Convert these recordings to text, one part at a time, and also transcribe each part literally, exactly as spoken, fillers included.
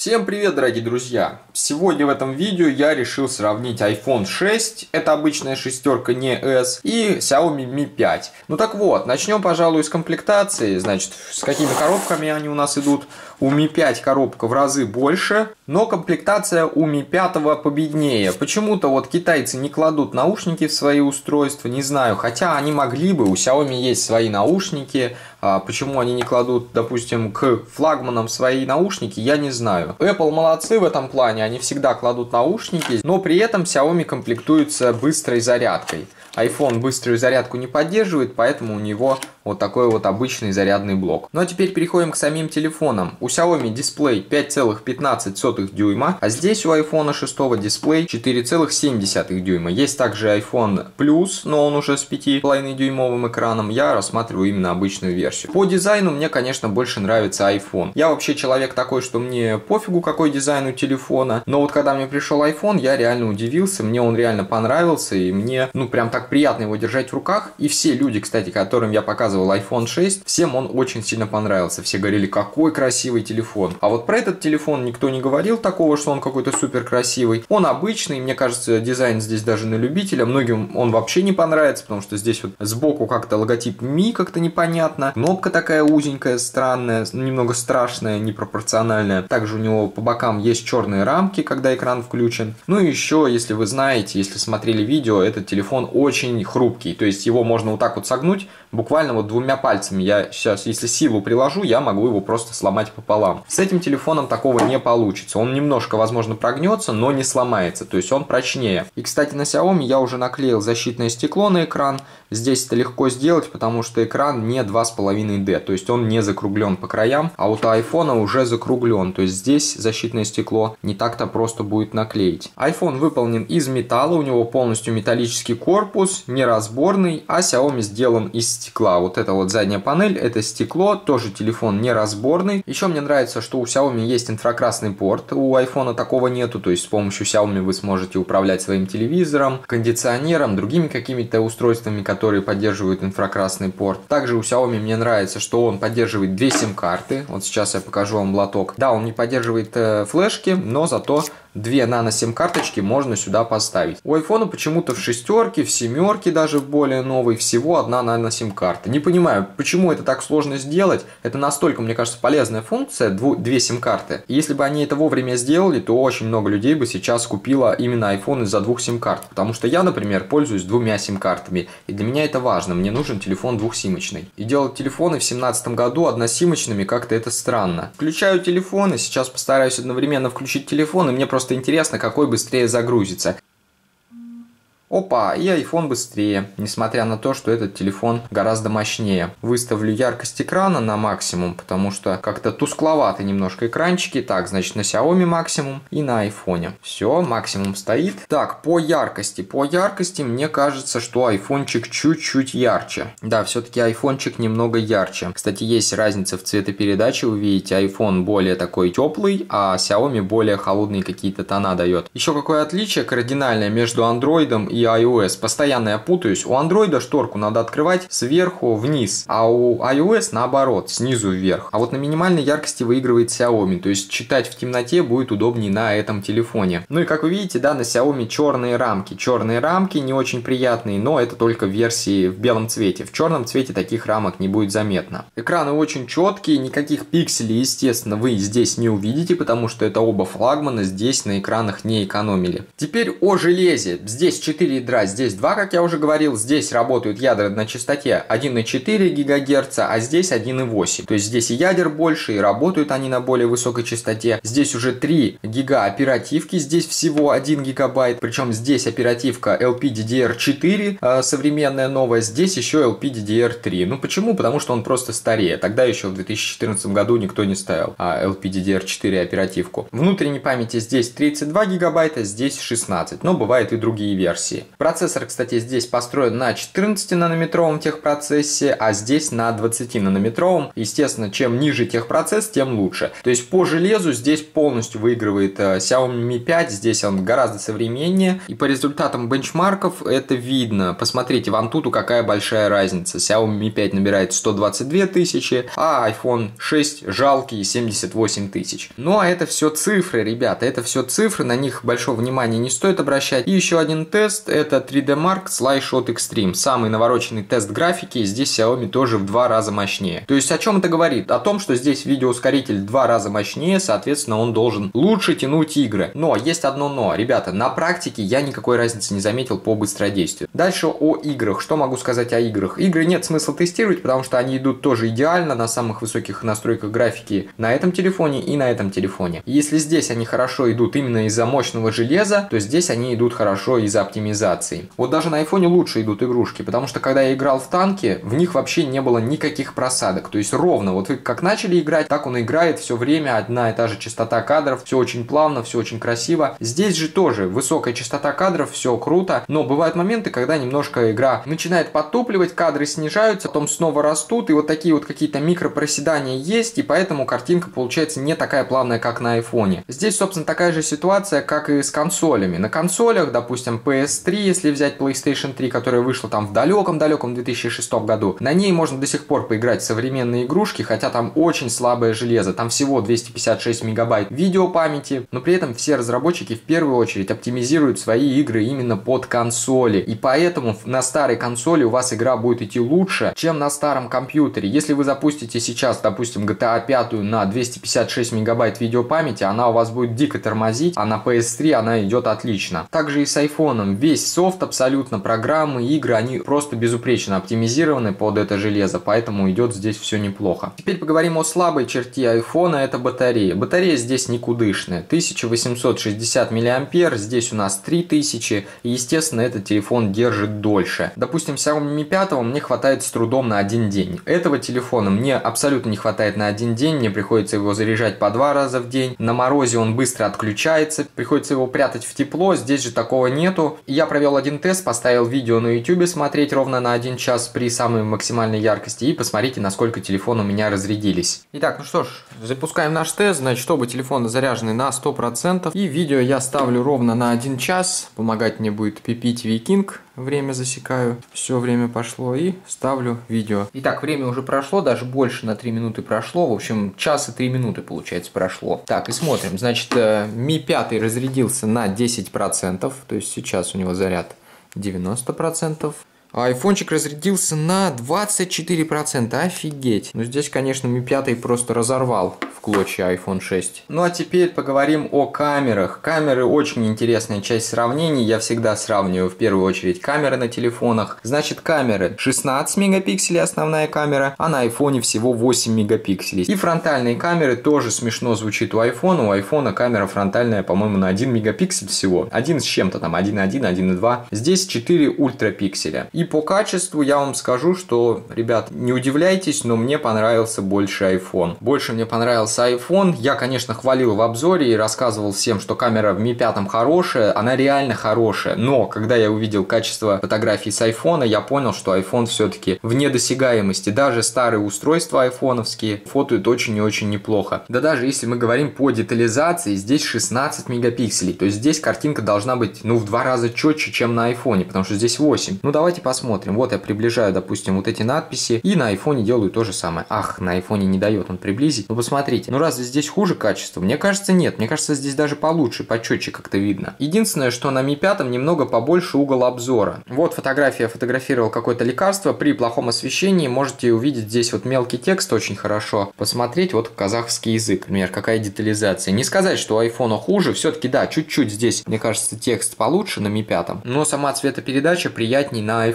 Всем привет, дорогие друзья! Сегодня в этом видео я решил сравнить айфон шесть, это обычная шестерка, не эс, и Xiaomi ми пять. Ну так вот, начнем, пожалуй, с комплектации. Значит, с какими коробками они у нас идут. У ми пять коробка в разы больше, но комплектация у ми пять победнее. Почему-то вот китайцы не кладут наушники в свои устройства, не знаю, хотя они могли бы, у Xiaomi есть свои наушники. Почему они не кладут, допустим, к флагманам свои наушники, я не знаю. Apple молодцы в этом плане, они всегда кладут наушники, но при этом Xiaomi комплектуется быстрой зарядкой. iPhone быструю зарядку не поддерживает, поэтому у него вот такой вот обычный зарядный блок. Ну а теперь переходим к самим телефонам. У Xiaomi дисплей пять целых пятнадцать сотых дюйма, а здесь у iPhone шесть дисплей четыре целых семь десятых дюйма. Есть также iPhone Plus, но он уже с пять и пять дюймовым экраном. Я рассматриваю именно обычную версию. По дизайну мне, конечно, больше нравится iPhone. Я вообще человек такой, что мне пофигу, какой дизайн у телефона. Но вот когда мне пришел iPhone, я реально удивился. Мне он реально понравился, и мне, ну, прям так приятно его держать в руках. И все люди, кстати, которым я показывал айфон шесть, всем он очень сильно понравился. Все говорили, какой красивый телефон. А вот про этот телефон никто не говорил такого, что он какой-то супер красивый. Он обычный, мне кажется, дизайн здесь даже на любителя. Многим он вообще не понравится, потому что здесь вот сбоку как-то логотип ми как-то непонятно. Кнопка такая узенькая, странная, немного страшная, непропорциональная. Также у него по бокам есть черные рамки, когда экран включен. Ну и еще, если вы знаете, если смотрели видео, этот телефон очень хрупкий. То есть его можно вот так вот согнуть, буквально вот двумя пальцами. Я сейчас, если силу приложу, я могу его просто сломать пополам. С этим телефоном такого не получится. Он немножко, возможно, прогнется, но не сломается. То есть он прочнее. И, кстати, на Xiaomi я уже наклеил защитное стекло на экран. Здесь это легко сделать, потому что экран не два с половиной дэ. То есть он не закруглен по краям, а вот у iPhone уже закруглен. То есть здесь защитное стекло не так-то просто будет наклеить. iPhone выполнен из металла. У него полностью металлический корпус, неразборный, а Xiaomi сделан из стекла. Вот это вот задняя панель, это стекло, тоже телефон неразборный. Еще мне нравится, что у Xiaomi есть инфракрасный порт, у iPhone такого нету, то есть с помощью Xiaomi вы сможете управлять своим телевизором, кондиционером, другими какими-то устройствами, которые поддерживают инфракрасный порт. Также у Xiaomi мне нравится, что он поддерживает две сим-карты. Вот сейчас я покажу вам лоток. Да, он не поддерживает э, флешки, но зато две нано-сим-карточки можно сюда поставить. У iPhone почему-то в шестерке, в семерке даже в более новой всего одна нано-сим-карта. Не понимаю, почему это так сложно сделать. Это настолько, мне кажется, полезная функция, две сим-карты. И если бы они это вовремя сделали, то очень много людей бы сейчас купило именно iPhone из-за двух сим-карт. Потому что я, например, пользуюсь двумя сим-картами. И для меня это важно. Мне нужен телефон двухсимочный. И делать телефоны в две тысячи семнадцатом году односимочными как-то это странно. Включаю телефон, и сейчас постараюсь одновременно включить телефон, и мне просто интересно, какой быстрее загрузится. Опа, и iPhone быстрее, несмотря на то, что этот телефон гораздо мощнее. Выставлю яркость экрана на максимум, потому что как-то тускловаты немножко экранчики. Так, значит, на Xiaomi максимум и на iPhone. Все, максимум стоит. Так, по яркости. По яркости мне кажется, что айфончик чуть-чуть ярче. Да, все-таки айфончик немного ярче. Кстати, есть разница в цветопередаче. Вы видите, iPhone более такой теплый, а Xiaomi более холодные какие-то тона дает. Еще какое отличие кардинальное между Android и iOS. Постоянно я путаюсь. У Android шторку надо открывать сверху вниз, а у iOS наоборот, снизу вверх. А вот на минимальной яркости выигрывает Xiaomi. То есть читать в темноте будет удобнее на этом телефоне. Ну и как вы видите, да, на Xiaomi черные рамки. Черные рамки не очень приятные, но это только в версии в белом цвете. В черном цвете таких рамок не будет заметно. Экраны очень четкие, никаких пикселей, естественно, вы здесь не увидите, потому что это оба флагмана, здесь на экранах не экономили. Теперь о железе. Здесь четыре ядра, здесь два, как я уже говорил. Здесь работают ядра на частоте один и четыре гигагерца, а здесь один и восемь. То есть здесь и ядер больше, и работают они на более высокой частоте. Здесь уже три гига оперативки, здесь всего один гигабайт. Причем здесь оперативка эл пи ди ди ар четыре, э, современная новая. Здесь еще эл пи ди ди ар три. Ну почему? Потому что он просто старее. Тогда еще в две тысячи четырнадцатом году никто не ставил а, эл пи ди ди ар четыре оперативку. Внутренней памяти здесь тридцать два гигабайта, здесь шестнадцать. Но бывают и другие версии. версии. Процессор, кстати, здесь построен на четырнадцатинанометровом техпроцессе, а здесь на двадцатинанометровом. Естественно, чем ниже техпроцесс, тем лучше. То есть по железу здесь полностью выигрывает Xiaomi ми пять, здесь он гораздо современнее. И по результатам бенчмарков это видно. Посмотрите, в Antutu какая большая разница. Xiaomi ми пять набирает сто двадцать две тысячи, а iPhone шесть жалкие семьдесят восемь тысяч. Ну а это все цифры, ребята, это все цифры, на них большого внимания не стоит обращать. И еще один тест, это три дэ Mark Slideshot Extreme. Самый навороченный тест графики, здесь Xiaomi тоже в два раза мощнее. То есть о чем это говорит? О том, что здесь видеоускоритель в два раза мощнее, соответственно он должен лучше тянуть игры. Но есть одно но, ребята, на практике я никакой разницы не заметил по быстродействию. Дальше о играх. Что могу сказать о играх? Игры нет смысла тестировать, потому что они идут тоже идеально на самых высоких настройках графики на этом телефоне и на этом телефоне. Если здесь они хорошо идут именно из-за мощного железа, то здесь они идут хорошо из-за оптимизации. Вот даже на айфоне лучше идут игрушки, потому что когда я играл в танки, в них вообще не было никаких просадок. То есть ровно, вот вы как начали играть, так он играет все время, одна и та же частота кадров, все очень плавно, все очень красиво. Здесь же тоже высокая частота кадров, все круто, но бывают моменты, когда немножко игра начинает подтупливать, кадры снижаются, потом снова растут, и вот такие вот какие-то микропроседания есть, и поэтому картинка получается не такая плавная, как на айфоне. Здесь, собственно, такая же ситуация, как и с консолями. На консолях, допустим, пи эс три, если взять PlayStation три, которая вышла там в далеком-далеком две тысячи шестом году, на ней можно до сих пор поиграть в современные игрушки, хотя там очень слабое железо, там всего двести пятьдесят шесть мегабайт видеопамяти, но при этом все разработчики в первую очередь оптимизируют свои игры именно под консоли, и поэтому на старой консоли у вас игра будет идти лучше, чем на старом компьютере. Если вы запустите сейчас, допустим, джи ти эй пять на двести пятьдесят шесть мегабайт видеопамяти, она у вас будет дико тормозить, а на пи эс три она идет отлично. Также и с айфоном. Весь софт абсолютно, программы, игры, они просто безупречно оптимизированы под это железо, поэтому идет здесь все неплохо. Теперь поговорим о слабой черте айфона, это батарея. Батарея здесь никудышная. тысяча восемьсот шестьдесят миллиампер, здесь у нас три тысячи, и естественно этот телефон держит дольше. Допустим, Xiaomi ми пять мне хватает с трудом на один день. Этого телефона мне абсолютно не хватает на один день, мне приходится его заряжать по два раза в день. На морозе он быстро отключается, приходится его прятать в тепло, здесь же такого нету. Я провел один тест, поставил видео на YouTube смотреть ровно на один час при самой максимальной яркости, и посмотрите, насколько телефон у меня разрядились. Итак, ну что ж, запускаем наш тест, значит, чтобы телефоны заряжены на сто процентов, и видео я ставлю ровно на один час, помогать мне будет пи пи ти ви King. Время засекаю, все время пошло, и ставлю видео. Итак, время уже прошло, даже больше на три минуты прошло, в общем, час и три минуты, получается, прошло. Так, и смотрим, значит, ми пять разрядился на десять процентов, то есть сейчас у него заряд девяносто процентов. А айфончик разрядился на двадцать четыре процента, офигеть. Ну здесь, конечно, ми пять просто разорвал в клочья айфон шесть. Ну а теперь поговорим о камерах. Камеры очень интересная часть сравнений, я всегда сравниваю в первую очередь камеры на телефонах. Значит, камеры шестнадцать мегапикселей основная камера, а на айфоне всего восемь мегапикселей. И фронтальные камеры тоже смешно звучит у айфона, у айфона камера фронтальная, по-моему, на один мегапиксель всего. один с чем-то там, один и один, один и два. Здесь четыре ультрапикселя. И по качеству я вам скажу, что, ребят, не удивляйтесь, но мне понравился больше iPhone. Больше мне понравился iPhone. Я, конечно, хвалил в обзоре и рассказывал всем, что камера в ми пять хорошая. Она реально хорошая. Но, когда я увидел качество фотографий с iPhone, я понял, что iPhone все-таки вне досягаемости. Даже старые устройства айфоновские фотоют очень и очень неплохо. Да даже если мы говорим по детализации, здесь шестнадцать мегапикселей. То есть здесь картинка должна быть, ну, в два раза четче, чем на iPhone, потому что здесь восемь. Ну, давайте посмотрим. Посмотрим. Вот я приближаю, допустим, вот эти надписи, и на айфоне делаю то же самое. Ах, на айфоне не дает он приблизить. Ну, посмотрите. Ну, разве здесь хуже качество? Мне кажется, нет. Мне кажется, здесь даже получше, почетче как-то видно. Единственное, что на ми пять немного побольше угол обзора. Вот фотография, я фотографировал какое-то лекарство. При плохом освещении можете увидеть здесь вот мелкий текст очень хорошо. Посмотреть вот казахский язык, например, какая детализация. Не сказать, что у айфона хуже. Все-таки, да, чуть-чуть здесь, мне кажется, текст получше на ми пять. Но сама цветопередача приятней на айфоне.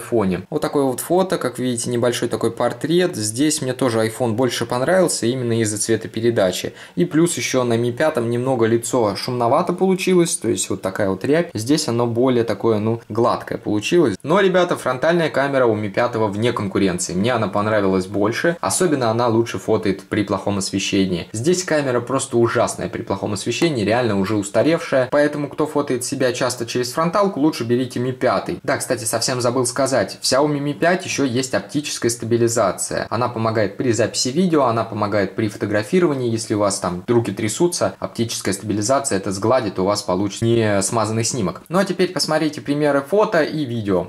айфоне. Вот такое вот фото, как видите, небольшой такой портрет. Здесь мне тоже iPhone больше понравился именно из-за цветопередачи. И плюс еще на ми пять немного лицо шумновато получилось, то есть вот такая вот рябь. Здесь оно более такое, ну, гладкое получилось. Но, ребята, фронтальная камера у ми пять вне конкуренции. Мне она понравилась больше. Особенно она лучше фотоет при плохом освещении. Здесь камера просто ужасная при плохом освещении, реально уже устаревшая. Поэтому, кто фотоет себя часто через фронталку, лучше берите ми пять. Да, кстати, совсем забыл сказать. В Xiaomi ми пять еще есть оптическая стабилизация. Она помогает при записи видео, она помогает при фотографировании. Если у вас там руки трясутся, оптическая стабилизация это сгладит, у вас получится не смазанный снимок. Ну а теперь посмотрите примеры фото и видео.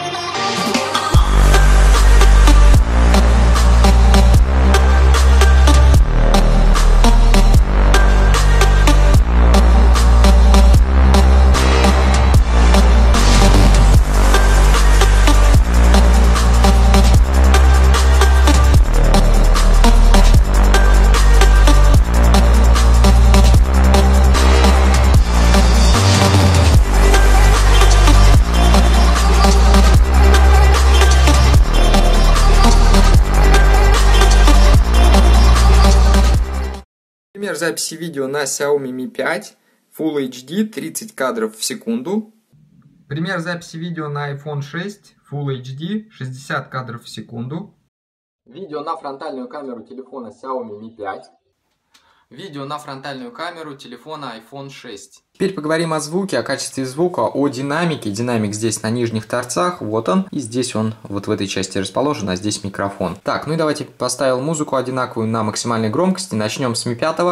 Пример записи видео на Xiaomi ми пять, Full эйч ди, тридцать кадров в секунду. Пример записи видео на iPhone шесть, Full эйч ди, шестьдесят кадров в секунду. Видео на фронтальную камеру телефона Xiaomi ми пять. Видео на фронтальную камеру телефона iPhone шесть. Теперь поговорим о звуке, о качестве звука, о динамике. Динамик здесь на нижних торцах, вот он. И здесь он вот в этой части расположен, а здесь микрофон. Так, ну и давайте поставил музыку одинаковую на максимальной громкости. Начнем с ми пять.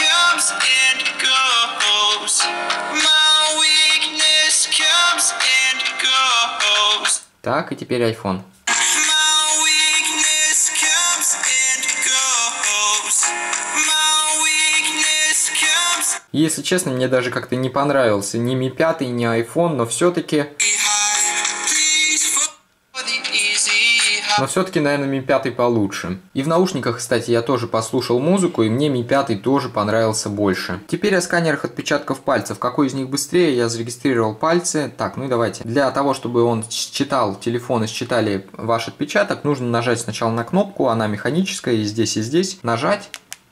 Так, и теперь iPhone. Если честно, мне даже как-то не понравился ни ми пять, ни iPhone, но все-таки... Но все-таки, наверное, ми пять получше. И в наушниках, кстати, я тоже послушал музыку, и мне ми пять тоже понравился больше. Теперь о сканерах отпечатков пальцев. Какой из них быстрее? Я зарегистрировал пальцы. Так, ну и давайте. Для того, чтобы он считал, телефоны считали ваш отпечаток, нужно нажать сначала на кнопку, она механическая, и здесь, и здесь. Нажать.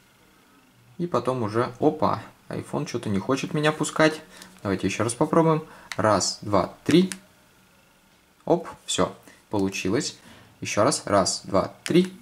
И потом уже... Опа! iPhone что-то не хочет меня пускать. Давайте еще раз попробуем. Раз, два, три. Оп, все, получилось. Еще раз. Раз, два, три.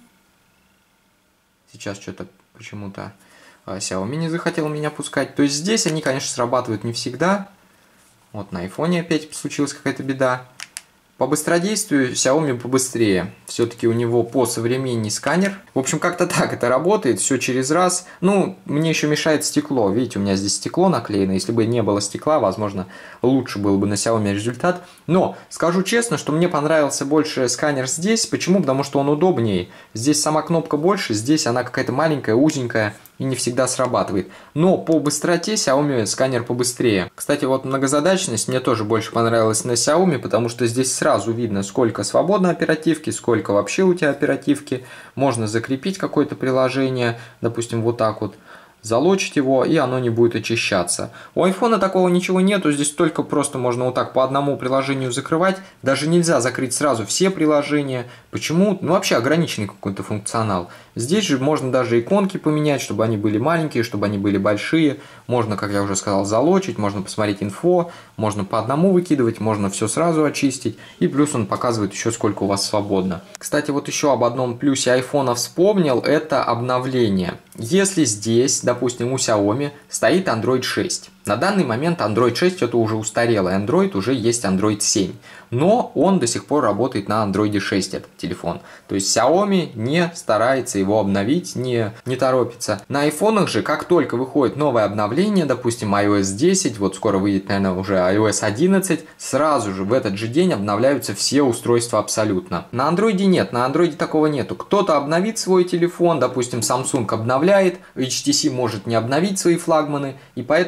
Сейчас что-то почему-то Xiaomi не захотел меня пускать. То есть здесь они, конечно, срабатывают не всегда. Вот на iPhone опять случилась какая-то беда. По быстродействию Xiaomi побыстрее. Все-таки у него посовременней сканер. В общем, как-то так это работает. Все через раз. Ну, мне еще мешает стекло. Видите, у меня здесь стекло наклеено. Если бы не было стекла, возможно, лучше был бы на Xiaomi результат. Но скажу честно, что мне понравился больше сканер здесь. Почему? Потому что он удобнее. Здесь сама кнопка больше. Здесь она какая-то маленькая, узенькая. И не всегда срабатывает. Но по быстроте Xiaomi сканер побыстрее. Кстати, вот многозадачность мне тоже больше понравилась на Xiaomi, потому что здесь сразу видно, сколько свободно оперативки, сколько вообще у тебя оперативки. Можно закрепить какое-то приложение, допустим, вот так вот. Залочить его, и оно не будет очищаться. У iPhone такого ничего нету, здесь только просто можно вот так по одному приложению закрывать. Даже нельзя закрыть сразу все приложения. Почему? Ну вообще ограниченный какой-то функционал. Здесь же можно даже иконки поменять, чтобы они были маленькие, чтобы они были большие. Можно, как я уже сказал, залочить, можно посмотреть инфо, можно по одному выкидывать, можно все сразу очистить. И плюс он показывает еще сколько у вас свободно. Кстати, вот еще об одном плюсе iPhone вспомнил, это обновление. Если здесь, допустим, у Xiaomi стоит Android шесть. На данный момент Android шесть это уже устарелый Android, уже есть Android семь. Но он до сих пор работает на Android шесть, этот телефон. То есть Xiaomi не старается его обновить, не, не торопится. На айфонах же, как только выходит новое обновление, допустим, ай о эс десять, вот скоро выйдет, наверное, уже ай о эс одиннадцать, сразу же в этот же день обновляются все устройства абсолютно. На Android нет, на Android такого нету. Кто-то обновит свой телефон, допустим, Samsung обновляет, эйч ти си может не обновить свои флагманы, и поэтому вот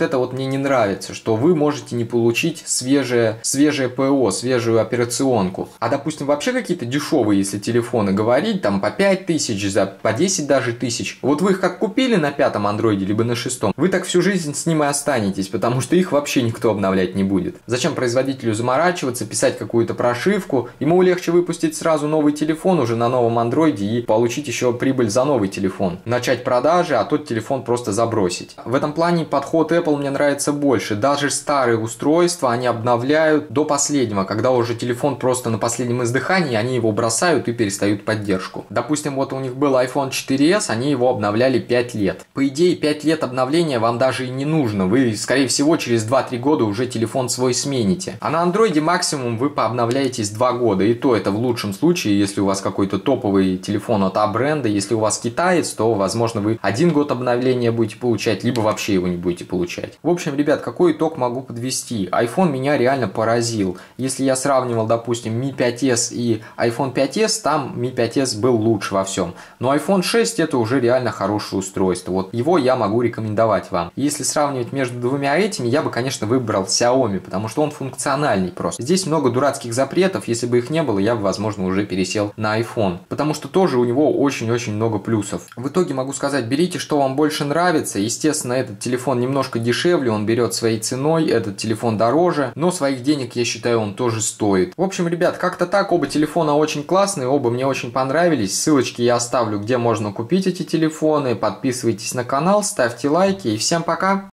это вот мне не нравится, что вы можете не получить свежее, свежее ПО, свежую операционку. А допустим, вообще какие-то дешевые, если телефоны говорить, там по пять тысяч, за, по десять даже тысяч. Вот вы их как купили на пятом андроиде, либо на шестом, вы так всю жизнь с ним и останетесь, потому что их вообще никто обновлять не будет. Зачем производителю заморачиваться, писать какую-то прошивку? Ему легче выпустить сразу новый телефон уже на новом андроиде и получить еще прибыль за новый телефон. Начать продажи, а тот телефон просто забросить. В этом плане подход Apple мне нравится больше. Даже старые устройства они обновляют до последнего, когда уже телефон просто на последнем издыхании, они его бросают и перестают поддержку. Допустим, вот у них был iPhone четыре эс, они его обновляли пять лет. По идее, пять лет обновления вам даже и не нужно. Вы, скорее всего, через два-три года уже телефон свой смените. А на андроиде максимум вы пообновляетесь два года. И то это в лучшем случае, если у вас какой-то топовый телефон от А-бренда. Если у вас китаец, то, возможно, вы один год обновления будете получать, либо вообще его не будете получать. В общем, ребят, какой итог могу подвести? iPhone меня реально поразил. Если я сравнивал, допустим, ми пять эс и iPhone пять эс, там ми пять эс был лучше во всем. Но iPhone шесть это уже реально хорошее устройство. Вот его я могу рекомендовать вам. Если сравнивать между двумя этими, я бы, конечно, выбрал Xiaomi, потому что он функциональный просто. Здесь много дурацких запретов. Если бы их не было, я бы, возможно, уже пересел на iPhone. Потому что тоже у него очень-очень много плюсов. В итоге могу сказать, берите, что вам больше нравится. Естественно, этот телефон немножко дешевле, он берет своей ценой, этот телефон дороже, но своих денег, я считаю, он тоже стоит. В общем, ребят, как-то так, оба телефона очень классные, оба мне очень понравились. Ссылочки я оставлю, где можно купить эти телефоны. Подписывайтесь на канал, ставьте лайки и всем пока!